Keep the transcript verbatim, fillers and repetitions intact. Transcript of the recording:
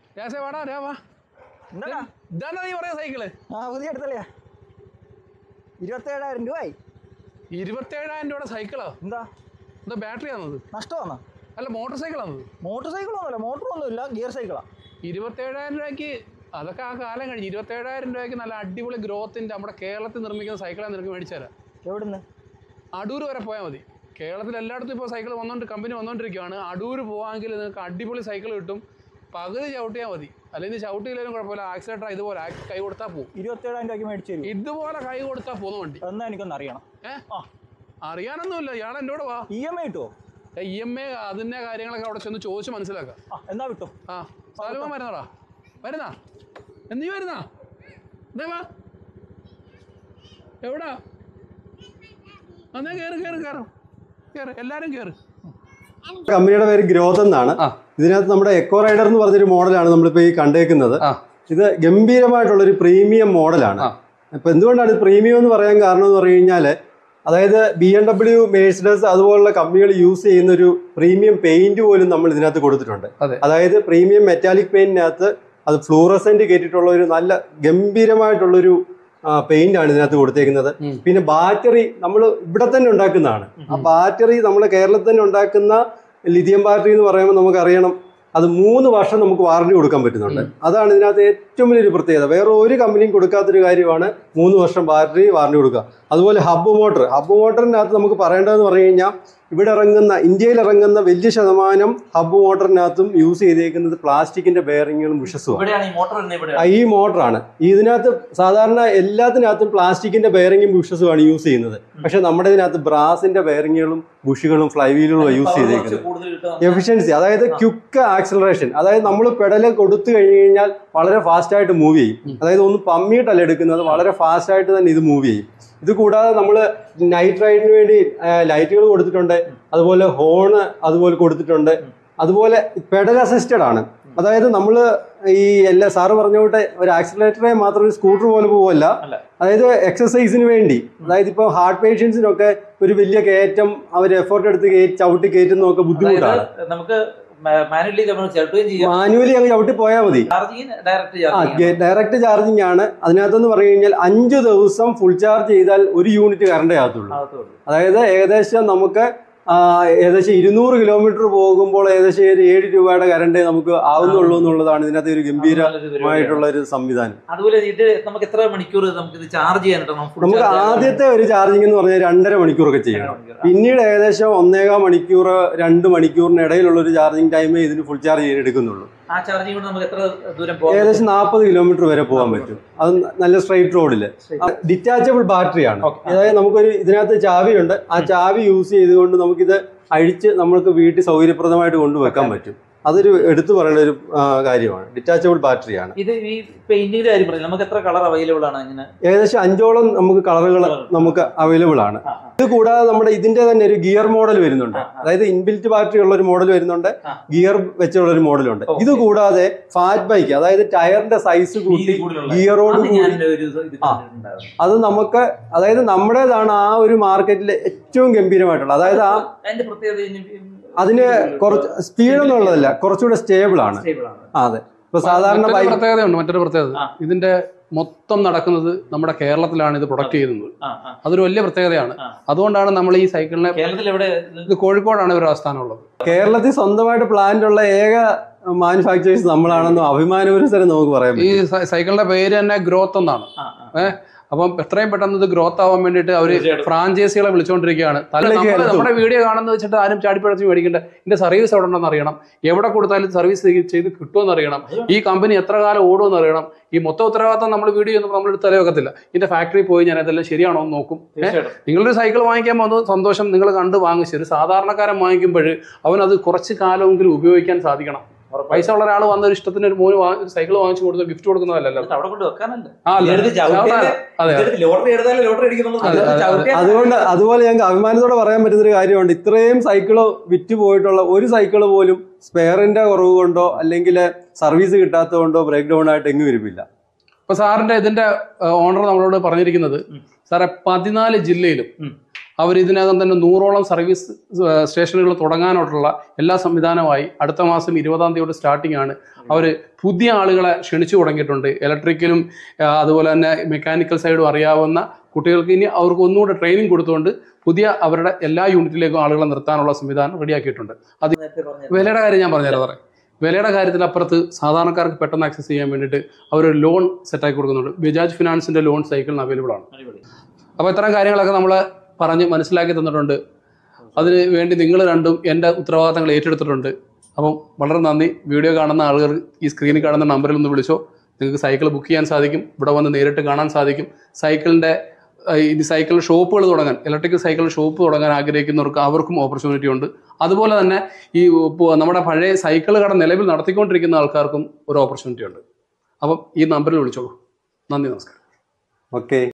Cycle പുതിയ എടുത്തല്ലേ ഇരുപത്തേഴായിരം രൂപയായി. ഇരുപത്തേഴായിരം രൂപയുടെ സൈക്കിളോ? എന്താ എന്താ ബാറ്ററി ആണത്? നഷ്ടമാണോ? അല്ല, മോട്ടോർ സൈക്കിളാണ്. മോട്ടോർ സൈക്കിളൊന്നുമല്ല, മോട്ടറൊന്നുമില്ല, ഗിയർ സൈക്കിളാണ്. ഇരുപത്തേഴായിരം രൂപയ്ക്ക് അതൊക്കെ ആ കാലം കഴിഞ്ഞു. ഇരുപത്തേഴായിരം രൂപയ്ക്ക് നല്ല അടിപൊളി ഗ്രോത്തിൻ്റെ നമ്മുടെ കേരളത്തിൽ നിർമ്മിക്കുന്ന സൈക്കിളാണ് നിനക്ക് മേടിച്ചു തരാം. എവിടുന്ന്? അടൂർ വരെ പോയാൽ മതി. കേരളത്തിൽ എല്ലായിടത്തും ഇപ്പോൾ സൈക്കിൾ വന്നുകൊണ്ട് കമ്പനി വന്നുകൊണ്ടിരിക്കുകയാണ്. അടൂർ പോകാമെങ്കിൽ നിങ്ങൾക്ക് അടിപൊളി സൈക്കിൾ കിട്ടും. പകുതി ചവിട്ടിയാൽ മതി, അല്ലെങ്കിൽ ചവിട്ടിയില്ലെങ്കിലും കുഴപ്പമില്ല. ആക്സിലേറ്റർ ഇതുപോലെ കൈ കൊടുത്താൽ പോകും. ഇരുപത്തേഴായിരം രൂപയ്ക്ക് മേടിച്ചു തരും. ഇതുപോലെ കൈ കൊടുത്താൽ പോകുന്ന വണ്ടി. എന്നാ എനിക്കൊന്ന് അറിയണം. ഏഹ് അറിയാനൊന്നുമില്ല, ഇയാൾ എന്നോട് വാ. ഇ എം ഐ കിട്ടുമോ? ഇ എം ഐ അതിൻ്റെ കാര്യങ്ങളൊക്കെ അവിടെ ചെന്ന് ചോദിച്ച് മനസ്സിലാക്കാം. എന്നാ വിട്ടോ. ആ സാലുമ വരുന്നടാ, വരുന്നാ എന്നീ വരുന്നാ എന്താ വാ എവിടാ? എന്നാ കയറി കയറി കയറും കയറി എല്ലാവരും കയറി. കമ്പനിയുടെ പേര് ഗ്രോത്ത് എന്നാണ്. ഇതിനകത്ത് നമ്മുടെ എക്കോ റൈഡർ എന്ന് പറഞ്ഞൊരു മോഡലാണ് നമ്മളിപ്പോൾ ഈ കണ്ടേക്കുന്നത്. ഇത് ഗംഭീരമായിട്ടുള്ളൊരു പ്രീമിയം മോഡലാണ്. അപ്പോൾ എന്തുകൊണ്ടാണ് ഇത് പ്രീമിയം എന്ന് പറയാൻ കാരണം എന്ന് പറഞ്ഞു കഴിഞ്ഞാൽ, അതായത് ബി എം ഡബ്ല്യു, മേഴ്സിഡസ് അതുപോലുള്ള കമ്പനികൾ യൂസ് ചെയ്യുന്ന ഒരു പ്രീമിയം പെയിന്റ് പോലും നമ്മൾ ഇതിനകത്ത് കൊടുത്തിട്ടുണ്ട്. അതായത് പ്രീമിയം മെറ്റാലിക് പെയിന്റിനകത്ത് അത് ഫ്ലൂറസെന്റ് കയറ്റിയിട്ടുള്ള ഒരു നല്ല ഗംഭീരമായിട്ടുള്ളൊരു പെയിന്റ് ആണ് ഇതിനകത്ത് കൊടുത്തേക്കുന്നത്. പിന്നെ ബാറ്ററി നമ്മൾ ഇവിടെ തന്നെ ഉണ്ടാക്കുന്നതാണ്. ആ ബാറ്ററി നമ്മൾ കേരളത്തിൽ തന്നെ ഉണ്ടാക്കുന്ന ലിഥിയം ബാറ്ററി എന്ന് പറയുമ്പോൾ നമുക്കറിയണം, അത് മൂന്ന് വർഷം നമുക്ക് വാറണ്ടി കൊടുക്കാൻ പറ്റുന്നുണ്ട്. അതാണ് ഇതിനകത്ത് ഏറ്റവും വലിയൊരു പ്രത്യേകത. വേറെ ഒരു കമ്പനിയും കൊടുക്കാത്തൊരു കാര്യമാണ് മൂന്ന് വർഷം ബാറ്ററി വാറണ്ടി കൊടുക്കുക. അതുപോലെ ഹബ്ബ് മോട്ടർ ഹബ്ബ് മോട്ടറിനകത്ത് നമുക്ക് പറയേണ്ടതെന്ന് പറഞ്ഞു കഴിഞ്ഞാൽ, ഇവിടെ ഇറങ്ങുന്ന ഇന്ത്യയിൽ ഇറങ്ങുന്ന വലിയ ശതമാനം ഹബ്ബ് മോട്ടറിനകത്തും യൂസ് ചെയ്തേക്കുന്നത് പ്ലാസ്റ്റിക്കിന്റെ ബെയറിങ്ങുകളും ബുഷസുമാണ്. ഈ മോട്ടറാണ് ഇതിനകത്ത് സാധാരണ എല്ലാത്തിനകത്തും പ്ലാസ്റ്റിക്കിന്റെ ബെയറിങ്ങും ബുഷസുമാണ് യൂസ് ചെയ്യുന്നത്. പക്ഷെ നമ്മുടെ ഇതിനകത്ത് ബ്രാസിന്റെ ബെയറിങ്ങുകളും ബുഷുകളും ഫ്ലൈവീലുകളും യൂസ് ചെയ്തേക്കുന്നത്. എഫിഷ്യൻസി, അതായത് ക്വിക്ക് ആക്സിലറേഷൻ, അതായത് നമ്മൾ പെഡല് കൊടുത്തു കഴിഞ്ഞു കഴിഞ്ഞാൽ വളരെ ഫാസ്റ്റ് ആയിട്ട് മൂവ് ചെയ്യും. അതായത് ഒന്ന് പമ്മിയിട്ടല്ല എടുക്കുന്നത്, വളരെ ഫാസ്റ്റ് ആയിട്ട് തന്നെ ഇത് മൂവ് ചെയ്യും. ഇത് കൂടാതെ നമ്മൾ നൈറ്റ് റൈഡിന് വേണ്ടി ലൈറ്റുകൾ കൊടുത്തിട്ടുണ്ട്, അതുപോലെ ഹോണ് അതുപോലെ കൊടുത്തിട്ടുണ്ട്. അതുപോലെ പെഡൽ അസിസ്റ്റഡ് ആണ്. അതായത് നമ്മൾ ഈ എല്ലാ സാറ് പറഞ്ഞോട്ടെ ഒരു ആക്സിലറേറ്ററെ മാത്രം ഒരു സ്കൂട്ടർ പോലെ പോവല്ല. അതായത് എക്സസൈസിന് വേണ്ടി, അതായത് ഇപ്പോൾ ഹാർട്ട് പേഷ്യൻസിനൊക്കെ ഒരു വലിയ കയറ്റം അവർ എഫേർട്ട് എടുത്ത് ചവിട്ടി കയറ്റുന്നതൊക്കെ ബുദ്ധിമുട്ടാണ്. നമുക്ക് മാനുവലി മാനുവലി അങ്ങ് ചവിട്ടി പോയാൽ മതി. ഡയറക്റ്റ് ചാർജിങ് ആണ്. അതിനകത്തെന്ന് പറഞ്ഞു കഴിഞ്ഞാൽ അഞ്ചു ദിവസം ഫുൾ ചാർജ് ചെയ്താൽ ഒരു യൂണിറ്റ് കറണ്ടേ ആകത്തുള്ളൂ. അതായത് ഏകദേശം നമുക്ക് ഏകദേശം ഇരുന്നൂറ് കിലോമീറ്റർ പോകുമ്പോൾ ഏകദേശം ഒരു ഏഴ് രൂപയുടെ കറണ്ടേ നമുക്ക് ആവുന്നുള്ളൂ എന്നുള്ളതാണ് ഇതിനകത്ത് ഒരു ഗംഭീരമായിട്ടുള്ള ഒരു സംവിധാനം. അതുപോലെ ഇത് നമുക്ക് എത്ര മണിക്കൂർ നമുക്ക് ചാർജ് ചെയ്യാനായിട്ട്? നമുക്ക് ആദ്യത്തെ ഒരു ചാർജിങ് എന്ന് പറഞ്ഞാൽ രണ്ടര മണിക്കൂറൊക്കെ ചെയ്യണം. പിന്നീട് ഏകദേശം ഒന്നേകാൽ മണിക്കൂർ രണ്ട് മണിക്കൂറിന് ഇടയിലുള്ള ഒരു ചാർജിങ് ടൈമേ ഇതിന് ഫുൾ ചാർജ് ചെയ്യാൻ എടുക്കുന്നുള്ളൂ. ഏകദേശം നാൽപ്പത് കിലോമീറ്റർ വരെ പോകാൻ പറ്റും. അത് നല്ല സ്ട്രൈറ്റ് റോഡില്. ഡിറ്റാച്ചബിൾ ബാറ്ററിയാണ്. അതായത് നമുക്കൊരു ഇതിനകത്ത് ചാവിയുണ്ട്. ആ ചാവി യൂസ് ചെയ്തുകൊണ്ട് നമുക്കിത് അഴിച്ച് നമുക്ക് വീട്ടിൽ സൗകര്യപ്രദമായിട്ട് കൊണ്ടുവെക്കാൻ പറ്റും. അതൊരു എടുത്തു പറയേണ്ട ഒരു കാര്യമാണ്. ഡിറ്റാച്ചബിൾ ബാറ്ററിയാണ്. ഇത് ഈ പെയിന്റിന്റെ കാര്യം പറഞ്ഞു, നമുക്ക് എത്ര കളർ അവൈലബിൾ ആണ്? ഇങ്ങനെ ഏകദേശം അഞ്ചോളം നമുക്ക് കളറുകൾ നമുക്ക് അവൈലബിൾ ആണ്. ഇത് കൂടാതെ നമ്മുടെ ഇതിന്റെ തന്നെ ഒരു ഗിയർ മോഡൽ വരുന്നുണ്ട്. അതായത് ഇൻബിൽറ്റ് ബാറ്ററി ഉള്ള ഒരു മോഡൽ വരുന്നുണ്ട്, ഗിയർ വെച്ചുള്ള ഒരു മോഡലുണ്ട്. ഇത് കൂടാതെ ഫാറ്റ് ബൈക്ക്, അതായത് ടയറിന്റെ സൈസ് കൂട്ടി ഗിയറോട് കൂടി അത് നമുക്ക്, അതായത് നമ്മുടേതാണ് ആ ഒരു മാർക്കറ്റിലെ ഏറ്റവും ഗംഭീരമായിട്ടുള്ള. അതായത് ആ അതിന് കുറച്ച് സ്പീഡൊന്നും ഉള്ളതല്ല, കുറച്ചുകൂടെ സ്റ്റേബിൾ ആണ്. അതെ. ഇപ്പൊ സാധാരണ പ്രത്യേകതയുണ്ട്. മറ്റൊരു പ്രത്യേകത, ഇതിന്റെ മൊത്തം നടക്കുന്നത് നമ്മുടെ കേരളത്തിലാണ് ഇത് പ്രൊഡക്റ്റ് ചെയ്യുന്നത്. അതൊരു വലിയ പ്രത്യേകതയാണ്. അതുകൊണ്ടാണ് നമ്മൾ ഈ സൈക്കിളിനെ, ഇത് കോഴിക്കോടാണ് ഇവരുടെ ആസ്ഥാനമുള്ളത്. കേരളത്തിൽ സ്വന്തമായിട്ട് പ്ലാന്റ് ഉള്ള ഏക മാനുഫാക്ചേഴ്സ് നമ്മളാണെന്നും അഭിമാനപുരസരം നമുക്ക് പറയാം. ഈ സൈക്കിളിന്റെ പേര് തന്നെ ഗ്രോത്ത് എന്നാണ്. ഏഹ് അപ്പം എത്രയും പെട്ടെന്ന് ഇത് ഗ്രോത്ത് ആവാൻ വേണ്ടിയിട്ട് അവർ ഫ്രാഞ്ചൈസികളെ വിളിച്ചുകൊണ്ടിരിക്കുകയാണ്. നമ്മുടെ വീഡിയോ കാണുന്ന വെച്ചിട്ട് ആരും ചാടിപ്പഴച്ച് മേടിക്കേണ്ട. ഇതിന്റെ സർവീസ് എവിടെ ഉണ്ടെന്ന് അറിയണം, എവിടെ കൊടുത്താലും സർവീസ് ചെയ്ത് കിട്ടുമെന്ന് അറിയണം, ഈ കമ്പനി എത്ര കാലം ഓടുമെന്ന് അറിയണം. ഈ മൊത്തം ഉത്തരവാദിത്തം നമ്മൾ വീഡിയോ ഒന്നും നമ്മൾ എടുത്ത് തലവെക്കത്തില്ല. ഇതിന്റെ ഫാക്ടറി പോയി ഞാൻ അതെല്ലാം ശരിയാണോ എന്ന് നോക്കും. നിങ്ങളൊരു സൈക്കിൾ വാങ്ങിക്കാൻ പോകുന്നത് സന്തോഷം, നിങ്ങൾ കണ്ട് വാങ്ങിച്ചു. ഒരു സാധാരണക്കാരൻ വാങ്ങിക്കുമ്പോൾ അവനത് കുറച്ച് കാലമെങ്കിലും ഉപയോഗിക്കാൻ സാധിക്കണം. പൈസ ഉള്ള ഒരാൾ വന്ന ഒരു ഇഷ്ടത്തിന് ഒരു മോന് സൈക്കിൾ വാങ്ങിച്ചു കൊടുത്ത് ഗിഫ്റ്റ് കൊടുക്കുന്നതല്ലല്ലോ. അതുകൊണ്ട് അതുപോലെ ഞങ്ങൾക്ക് അഭിമാനത്തോടെ പറയാൻ പറ്റുന്ന ഒരു കാര്യമുണ്ട്. ഇത്രയും സൈക്കിള് വിറ്റ് പോയിട്ടുള്ള ഒരു സൈക്കിള് പോലും സ്പെയറിന്റെ കുറവ് കൊണ്ടോ അല്ലെങ്കിൽ സർവീസ് കിട്ടാത്തത് കൊണ്ടോ ബ്രേക്ക് ഡൗൺ ആയിട്ട് എങ്ങും വരുന്നില്ല. ഇപ്പൊ സാറിന്റെ ഇതിന്റെ ഓണർ നമ്മളോട് പറഞ്ഞിരിക്കുന്നത്, സാറെ പതിനാല് ജില്ലയിലും അവർ ഇതിനകം തന്നെ നൂറോളം സർവീസ് സ്റ്റേഷനുകൾ തുടങ്ങാനായിട്ടുള്ള എല്ലാ സംവിധാനമായി അടുത്ത മാസം ഇരുപതാം തീയതി സ്റ്റാർട്ടിംഗ് ആണ്. അവർ പുതിയ ആളുകളെ ക്ഷണിച്ചു തുടങ്ങിയിട്ടുണ്ട്. ഇലക്ട്രിക്കലും അതുപോലെ തന്നെ മെക്കാനിക്കൽ സൈഡും അറിയാവുന്ന കുട്ടികൾക്ക് ഇനി അവർക്ക് ഒന്നുകൂടെ ട്രെയിനിങ് കൊടുത്തുകൊണ്ട് പുതിയ അവരുടെ എല്ലാ യൂണിറ്റിലേക്കും ആളുകളെ നിർത്താനുള്ള സംവിധാനം റെഡിയാക്കിയിട്ടുണ്ട്. അത് വിലയുടെ കാര്യം ഞാൻ പറഞ്ഞുതരാം പറയാം. വിലയുടെ കാര്യത്തിൽ അപ്പുറത്ത് സാധാരണക്കാർക്ക് പെട്ടെന്ന് ആക്സസ് ചെയ്യാൻ വേണ്ടിയിട്ട് അവർ ലോൺ സെറ്റാക്കി കൊടുക്കുന്നുണ്ട്. ബജാജ് ഫിനാൻസിന്റെ ലോൺ സൈക്കിളിന് അവൈലബിൾ ആണ്. അപ്പോൾ ഇത്തരം കാര്യങ്ങളൊക്കെ നമ്മൾ പറഞ്ഞ് മനസ്സിലാക്കി തന്നിട്ടുണ്ട്. അതിന് വേണ്ടി നിങ്ങൾ രണ്ടും എൻ്റെ ഉത്തരവാദിത്തങ്ങൾ ഏറ്റെടുത്തിട്ടുണ്ട്. അപ്പം വളരെ നന്ദി. വീഡിയോ കാണുന്ന ആളുകൾ ഈ സ്ക്രീനിൽ കാണുന്ന നമ്പറിൽ ഒന്ന് വിളിച്ചോ. നിങ്ങൾക്ക് സൈക്കിൾ ബുക്ക് ചെയ്യാൻ സാധിക്കും. ഇവിടെ വന്ന് നേരിട്ട് കാണാൻ സാധിക്കും. സൈക്കിളിൻ്റെ ഇനി സൈക്കിൾ ഷോപ്പുകൾ തുടങ്ങാൻ, ഇലക്ട്രിക്കൽ സൈക്കിൾ ഷോപ്പ് തുടങ്ങാൻ ആഗ്രഹിക്കുന്നവർക്ക് അവർക്കും ഓപ്പർച്യൂണിറ്റി ഉണ്ട്. അതുപോലെ തന്നെ ഈ നമ്മുടെ പഴയ സൈക്കിൾ കട നിലവിൽ നടത്തിക്കൊണ്ടിരിക്കുന്ന ആൾക്കാർക്കും ഒരു ഓപ്പർച്യൂണിറ്റി ഉണ്ട്. അപ്പം ഈ നമ്പറിൽ വിളിച്ചോളൂ. നന്ദി, നമസ്കാരം. ഓക്കെ.